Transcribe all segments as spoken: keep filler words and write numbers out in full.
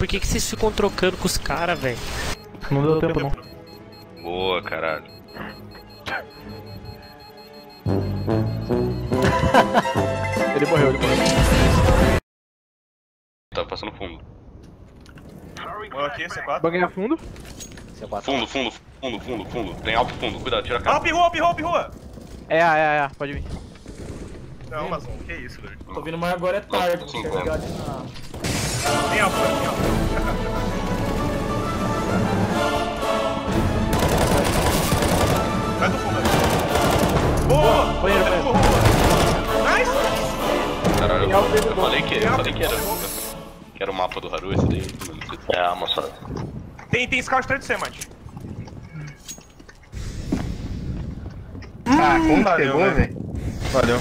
por que, que vocês ficam trocando com os caras, velho? Não deu tempo não. Boa, caralho. Ele morreu, ele morreu. Tá passando fundo. Morreu aqui, C quatro. Vai ganhar fundo? Fundo, fundo, fundo, fundo, fundo. Tem alto fundo, cuidado, tira a cara. Alp, rua, alp, rua, alp, rua! É, é, é, pode vir. Não, mas não, que isso, velho. Tô vindo, mas agora é tarde, Não, você sim, quer ligar ali na... Tem alp, tem alp. Vai do fundo, velho. Boa! Banheiro, Rua, banheiro. rua. Nice! Caralho, Tem alto eu, dentro eu do falei que, eu alto. falei que era. Que era o mapa do Haru esse daí. É a moçada. Tem, tem scout atrás de você, mate. Ah, como valeu, pegou, né? velho? Valeu.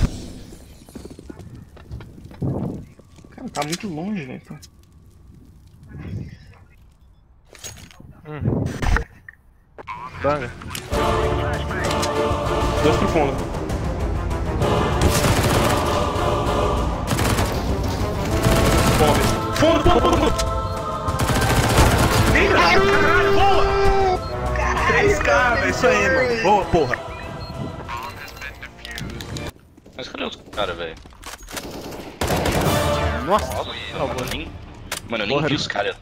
Cara, tá muito longe, velho. Hum. Banga. Dois pro fundo. Fundo, fundo, fundo, fundo! Vem, caralho, caralho, boa! três K, é isso aí, mano. Boa, porra. Mas cadê os caras, velho? Nossa, Nossa, mano, eu nem, mano, eu nem Porra. vi os caras.